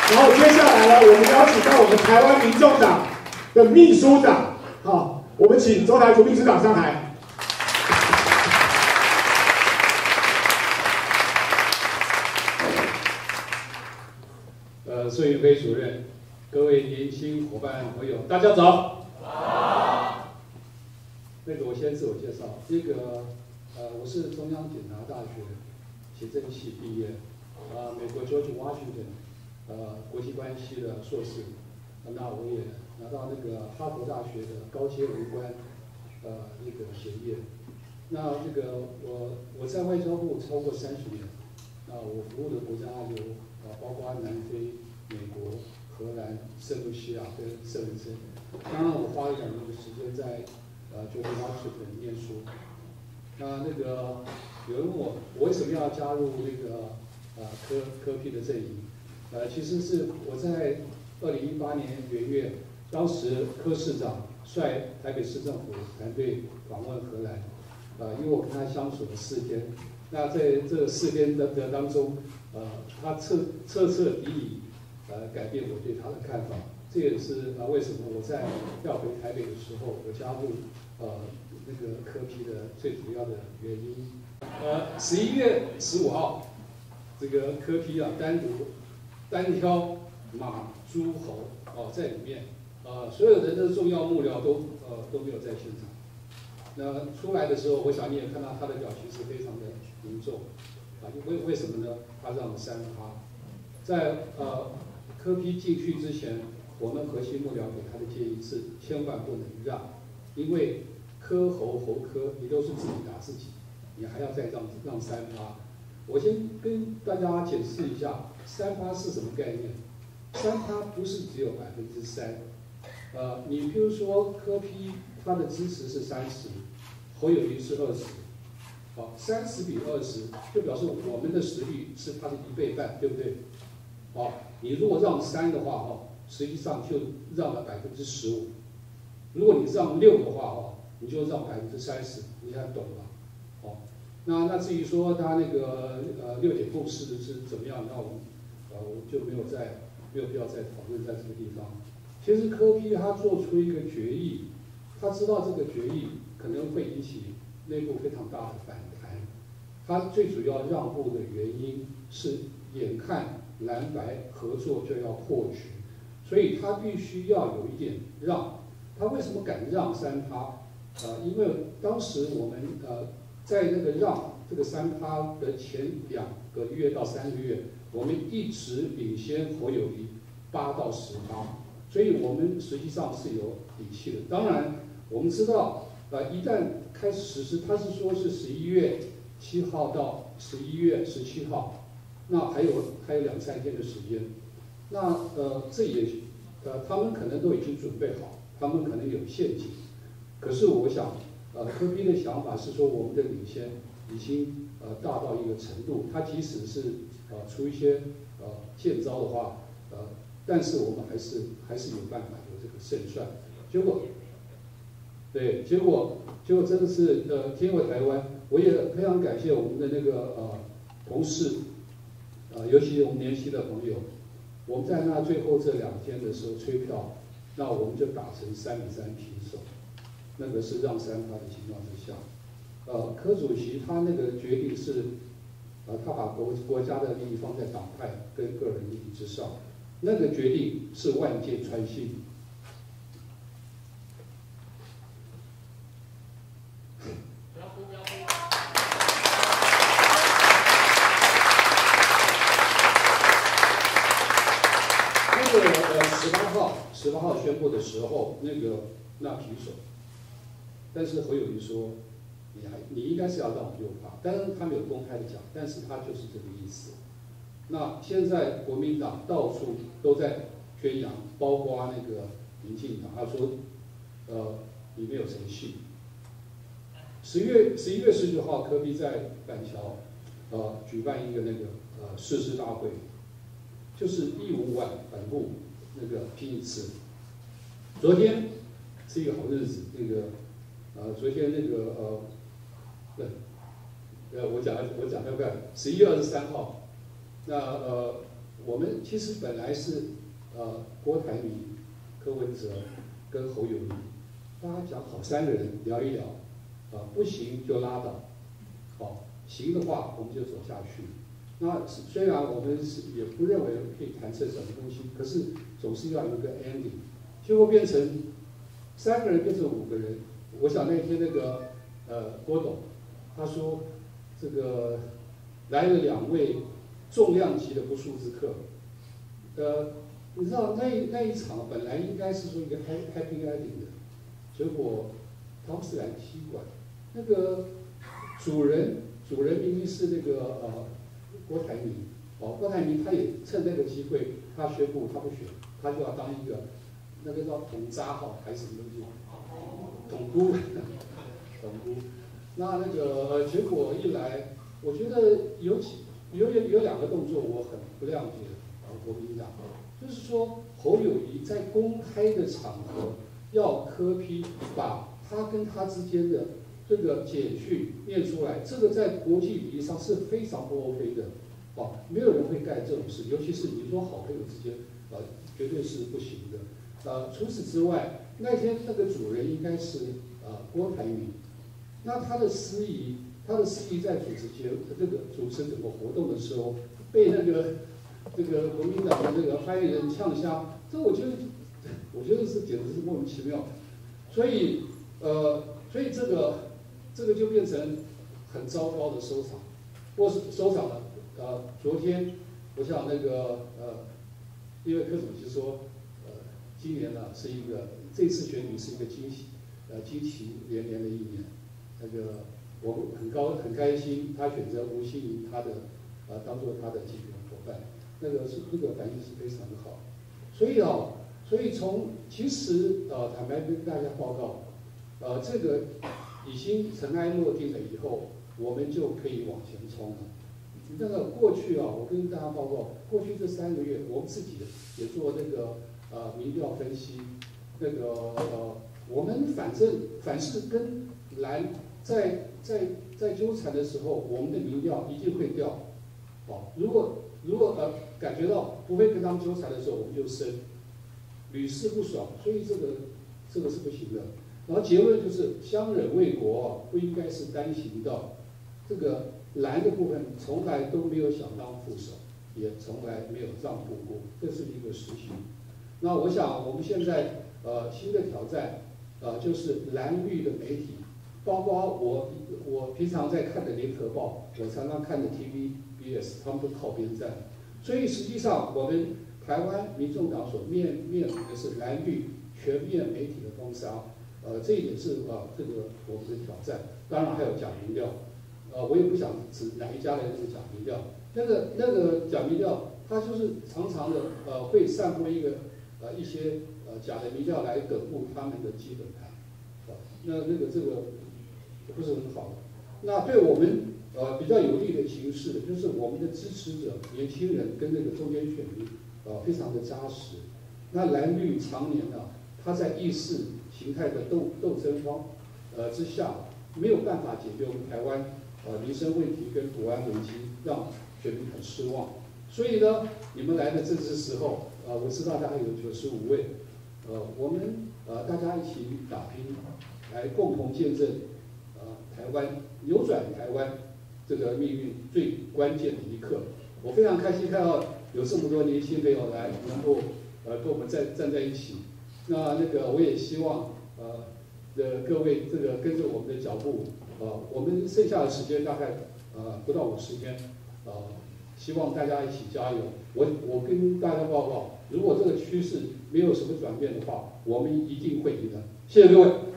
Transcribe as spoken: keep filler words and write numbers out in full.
然后接下来呢，我们邀请到我们台湾民众党的秘书长，好，我们请周台竹秘书长上台。 呃，孙云飞主任，各位年轻伙伴朋友，大家早。好。那个，我先自我介绍，那个，呃，我是中央检察大学行政系毕业，呃，美国 George Washington。 呃，国际关系的硕士，那我也拿到那个哈佛大学的高阶文官，呃，那个学业。那这个我我在外交部超过三十年，那我服务的国家有呃，包括南非、美国、荷兰、圣露西亚跟圣文森。当然，我花了两年的时间在呃，就是华盛顿念书。那那个有人问我，我为什么要加入那个呃科科批的阵营？ 呃，其实是我在二零一八年元月，当时柯市长率台北市政府团队访问荷兰，呃，因为我跟他相处了四天，那在这四天的的当中，呃，他彻彻彻底底呃改变我对他的看法，这也是呃为什么我在要回台北的时候，我加入呃那个柯批的最主要的原因。呃，十一月十五号，这个柯批啊单独。 单挑马、诸、侯哦，在里面，呃，所有人的重要幕僚都呃都没有在现场。那出来的时候，我想你也看到他的表情是非常的凝重，啊，为为什么呢？他让了三趴，在呃柯批进去之前，我们核心幕僚给他的建议是千万不能让，因为柯侯侯柯你都是自己打自己，你还要再让让三趴。我先跟大家解释一下。 三趴是什么概念？三趴不是只有百分之三，呃，你比如说柯批他的支持是三十，侯友宜是二十，好，三十比二十就表示我们的实力是他的一倍半，对不对？好，你如果让三的话，哦，实际上就让了百分之十五，如果你让六的话，哦，你就让百分之三十，你还懂了，好，那那至于说他那个呃六点共识是怎么样，那我们。 呃，我就没有在没有必要再讨论在这个地方。其实柯批他做出一个决议，他知道这个决议可能会引起内部非常大的反弹。他最主要让步的原因是眼看蓝白合作就要破局，所以他必须要有一点让。他为什么敢让三趴？呃，因为当时我们呃在那个让这个三趴的前两个月到三个月。 我们一直领先侯友宜八到十趴，所以我们实际上是有底气的。当然，我们知道，呃，一旦开始实施，他是说是十一月七号到十一月十七号，那还有还有两三天的时间。那呃，这也呃，他们可能都已经准备好，他们可能有陷阱。可是我想，呃，柯批的想法是说，我们的领先已经呃大到一个程度，他即使是 呃，出一些呃见招的话，呃，但是我们还是还是有办法有这个胜算。结果，对，结果结果真的是呃天回台湾，我也非常感谢我们的那个呃同事，呃，尤其我们年轻的朋友，我们在那最后这两天的时候催票，那我们就打成三比三平手，那个是让三趴的情况之下，呃，柯主席他那个决定是。 呃，他把国国家的利益放在党派跟个人利益之上，那个决定是万箭穿心。那个呃，十八号，十八号宣布的时候，那个那平手，但是侯友宜说。 你还你应该是要让我六趴，当然他没有公开的讲，但是他就是这个意思。那现在国民党到处都在宣扬，包括那个民进党，他说，呃，你没有诚信。十月十一月十九号，柯批在板桥，呃，举办一个那个呃誓师大会，就是义务晚反部那个拼一次。昨天是一个好日子，那个呃，昨天那个呃。 对，呃，我讲我讲要不要？十一月二十三号，那呃， 我们其实本来是呃郭台铭、柯文哲跟侯友宜，大家讲好三个人聊一聊，啊、不行就拉倒，好、行的话我们就走下去。那虽然我们是也不认为可以谈成什么东西，可是总是要有一个 ending。结果变成三个人变成五个人。我想那天那个呃郭董他说这个来了两位重量级的不速之客，呃，你知道那那一场本来应该是说一个 happy ending 的，结果汤斯兰踢馆，那个主人主人明明是那个呃。郭台铭，哦，郭台铭他也趁那个机会，他宣布他不选，他就要当一个那个叫统渣哈还是什么东西，统姑，统姑。那那个呃结果一来，我觉得有几有有有两个动作我很不谅解啊，国民党，就是说侯友宜在公开的场合要柯 P 把他跟他之间的这个简讯念出来，这个在国际礼仪上是非常不 OK 的。哦，没有人会干这种事，尤其是你说好朋友之间，呃，绝对是不行的。呃，除此之外，那天那个主人应该是呃郭台铭，那他的司仪，他的司仪在主持节这个主持整个活动的时候，被那个这个国民党的这个发言人呛瞎，这我觉得，我觉得是简直是莫名其妙。所以呃，所以这个这个就变成很糟糕的收场，或是收场了。呃，昨天我想那个呃，因为柯主席说，呃，今年呢是一个这次选举是一个惊喜，呃，惊奇连连的一年。那个我很高很开心，他选择吴欣盈他的呃当做他的竞选伙伴，那个是那个反应是非常的好。所以啊，所以从其实呃坦白跟大家报告，呃，这个已经尘埃落定了以后，我们就可以往前冲了。那个过去啊，我跟大家报告，过去这三个月，我们自己也做那个呃民调分析，那个呃，我们反正凡是跟蓝在在在纠缠的时候，我们的民调一定会掉。好，如果如果呃感觉到不会跟他们纠缠的时候，我们就升，屡试不爽，所以这个这个是不行的。然后结论就是相忍为国啊，不应该是单行道，这个。蓝的部分从来都没有想当副手，也从来没有让步过，这是一个实情。那我想我们现在呃新的挑战，呃就是蓝绿的媒体，包括我我平常在看的联合报，我常常看的 T V B S， 他们都靠边站。所以实际上我们台湾民众党所面面临的是蓝绿全面媒体的封杀，呃这一点是呃这个我们的挑战。当然还有假民调。呃，我也不想指哪一家的那个假民调，那个那个假民调，它就是常常的呃会散播一个呃一些呃假的民调来巩固他们的基本盘，啊，那那个这个不是很好的。那对我们呃比较有利的形势，就是我们的支持者年轻人跟那个中间选民呃非常的扎实。那蓝绿常年呢、啊，它在意识形态的斗斗争方呃之下，没有办法解决我们台湾。呃，民生问题跟国安危机让选民很失望，所以呢，你们来的正是时候。呃，我知道大概有九十五位，呃，我们呃大家一起打拼，来共同见证呃台湾扭转台湾这个命运最关键的一刻。我非常开心看到有这么多年轻朋友来，能够呃跟我们站站在一起。那那个我也希望呃的各位这个跟着我们的脚步。呃，我们剩下的时间大概呃不到五十天，呃，希望大家一起加油。我我跟大家报告，如果这个趋势没有什么转变的话，我们一定会赢的。谢谢各位。